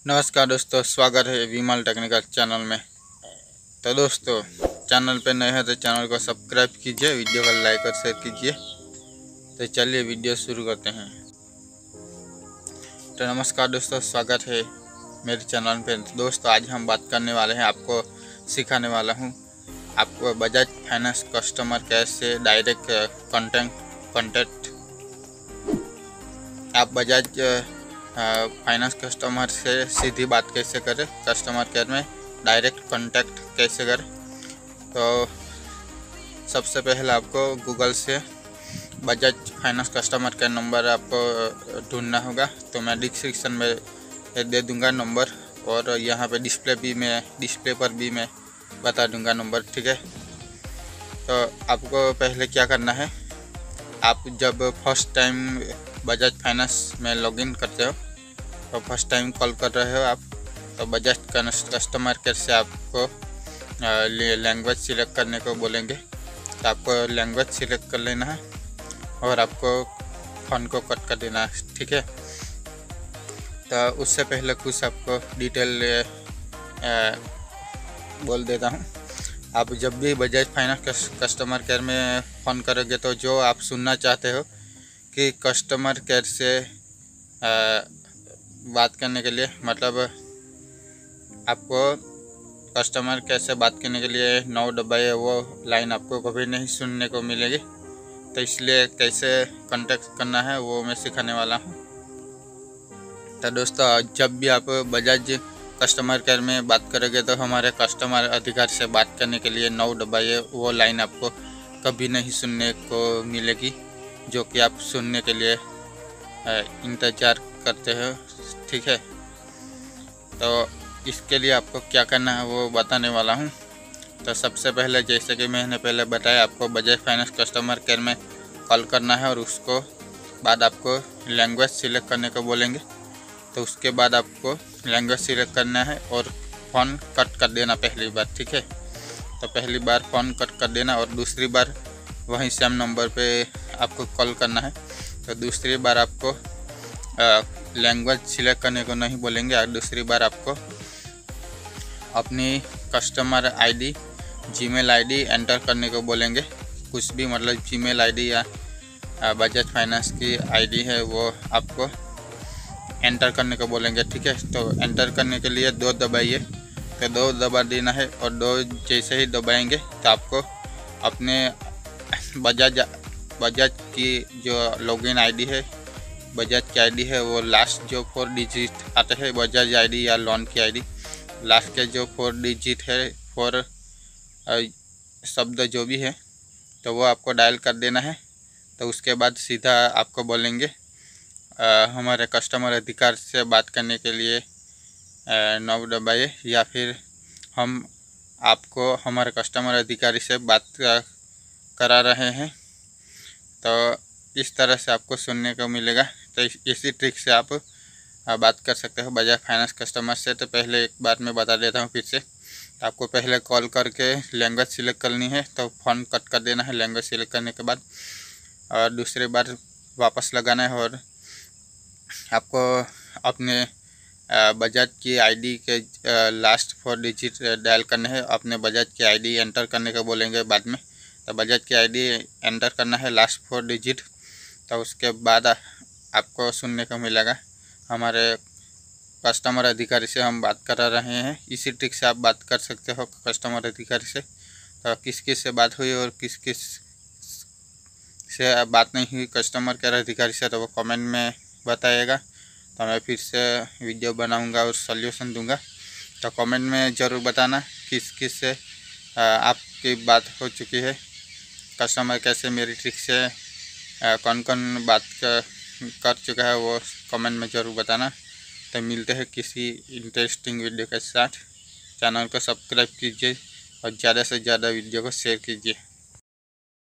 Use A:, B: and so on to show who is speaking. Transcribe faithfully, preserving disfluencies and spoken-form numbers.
A: नमस्कार दोस्तों, स्वागत है विमल टेक्निकल चैनल में। तो दोस्तों, चैनल पे नए हैं तो चैनल को सब्सक्राइब कीजिए, वीडियो को लाइक और शेयर कीजिए। तो चलिए वीडियो शुरू करते हैं। तो नमस्कार दोस्तों, स्वागत है मेरे चैनल पे। दोस्तों, आज हम बात करने वाले हैं, आपको सिखाने वाला हूँ आपको बजाज फाइनेंस कस्टमर केयर से डायरेक्ट कॉन्टेक्ट कॉन्टेक्ट आप बजाज फाइनेंस कस्टमर से सीधी बात कैसे करें, कस्टमर केयर में डायरेक्ट कांटेक्ट कैसे करें। तो सबसे पहले आपको गूगल से Bajaj Finance customer care number आपको ढूंढना होगा। तो मैं डिस्क्रिप्शन में दे दूंगा नंबर, और यहाँ पे डिस्प्ले भी मैं डिस्प्ले पर भी मैं बता दूंगा नंबर, ठीक है। तो आपको पहले क्या करना है, आप जब फर्स्ट टाइम बजाज फाइनेंस में लॉगिन करते हो, तो फर्स्ट टाइम कॉल कर रहे हो आप, तो बजाज कस्टमर केयर से आपको लैंग्वेज सिलेक्ट करने को बोलेंगे। तो आपको लैंग्वेज सिलेक्ट कर लेना है और आपको फ़ोन को कट कर देना है, ठीक है। तो उससे पहले कुछ आपको डिटेल बोल देता हूँ। आप जब भी बजाज फाइनेंस कस्टमर केयर में फ़ोन करोगे, तो जो आप सुनना चाहते हो कि कस्टमर केयर से आ, बात करने के लिए, मतलब आपको कस्टमर केयर से बात करने के लिए नौ दबाए, वो लाइन आपको कभी नहीं सुनने को मिलेगी। तो इसलिए कैसे कांटेक्ट करना है वो मैं सिखाने वाला हूँ। तो दोस्तों, जब भी आप बजाज कस्टमर केयर में बात करोगे, तो हमारे कस्टमर अधिकार से बात करने के लिए नौ दबाइए, वो लाइन आपको कभी नहीं सुनने को मिलेगी, जो कि आप सुनने के लिए इंतज़ार करते हो, ठीक है। तो इसके लिए आपको क्या करना है वो बताने वाला हूँ। तो सबसे पहले, जैसे कि मैंने पहले बताया, आपको बजाज फाइनेंस कस्टमर केयर में कॉल करना है, और उसको बाद आपको लैंग्वेज सिलेक्ट करने को बोलेंगे। तो उसके बाद आपको लैंग्वेज सिलेक्ट करना है और फ़ोन कट कर देना पहली बार, ठीक है। तो पहली बार फ़ोन कट कर देना, और दूसरी बार वहीं सेम नंबर पे आपको कॉल करना है। तो दूसरी बार आपको लैंग्वेज सिलेक्ट करने को नहीं बोलेंगे, और दूसरी बार आपको अपनी customer ID, Gmail ID enter करने को बोलेंगे। कुछ भी, मतलब जीमेल आईडी या बजाज फाइनेंस की आईडी है वो आपको एंटर करने को बोलेंगे, ठीक है। तो एंटर करने के लिए दो दबाइए, तो दो दबा देना है, और दो जैसे ही दबाएंगे तो आपको अपने बजाज बजाज की जो लॉगिन आईडी है, बजाज की आईडी है, वो लास्ट जो फोर डिजिट आते हैं बजाज आईडी या लोन की आईडी, लास्ट के जो फोर डिजिट है, फोर शब्द जो भी है, तो वो आपको डायल कर देना है। तो उसके बाद सीधा आपको बोलेंगे आ, हमारे कस्टमर अधिकार से बात करने के लिए नौ दबाइए, या फिर हम आपको हमारे कस्टमर अधिकारी से बात करा रहे हैं। तो इस तरह से आपको सुनने को मिलेगा। तो इसी ट्रिक से आप बात कर सकते हो बजाज फाइनेंस कस्टमर से। तो पहले एक बार मैं बता देता हूँ फिर से। तो आपको पहले कॉल करके लैंग्वेज सिलेक्ट करनी है, तो फ़ोन कट कर देना है लैंग्वेज सिलेक्ट करने के बाद, और दूसरी बार वापस लगाना है, और आपको अपने बजाज की आईडी के लास्ट फोर डिजिट डायल करने हैं। अपने बजाज की आईडी एंटर करने को बोलेंगे बाद में। तो बजाज की आईडी एंटर करना है, लास्ट फोर डिजिट। तो उसके बाद आपको सुनने को मिलेगा हमारे कस्टमर अधिकारी से हम बात करा रहे हैं। इसी ट्रिक से आप बात कर सकते हो कस्टमर अधिकारी से। तो किस किस से बात हुई और किस किस से बात नहीं हुई कस्टमर केयर अधिकारी से, तो वो कमेंट में बताइएगा। तो मैं फिर से वीडियो बनाऊंगा और सॉल्यूशन दूंगा। तो कमेंट में ज़रूर बताना किस किस से आपकी बात हो चुकी है, कस्टमर कैसे मेरी ट्रिक से कौन कौन बात कर चुका है, वो कमेंट में ज़रूर बताना। तो मिलते हैं किसी इंटरेस्टिंग वीडियो के साथ। चैनल को सब्सक्राइब कीजिए और ज़्यादा से ज़्यादा वीडियो को शेयर कीजिए।